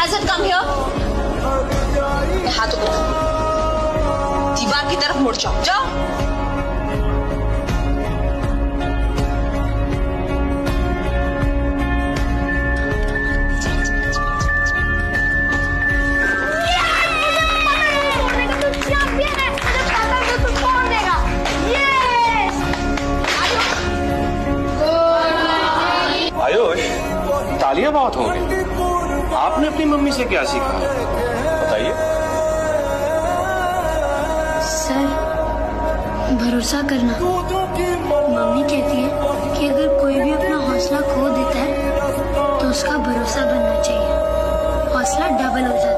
हैजन come here. हाथों को दीवार की तरफ मुड़ जाओ, जाओ। आयुष, तालियां बहुत हो गई। आपने अपनी मम्मी से क्या सीखा, बताइए। सर, भरोसा करना। मम्मी कहती है कि अगर कोई भी अपना हौसला खो देता है तो उसका भरोसा बनना चाहिए, हौसला डबल हो जाता है।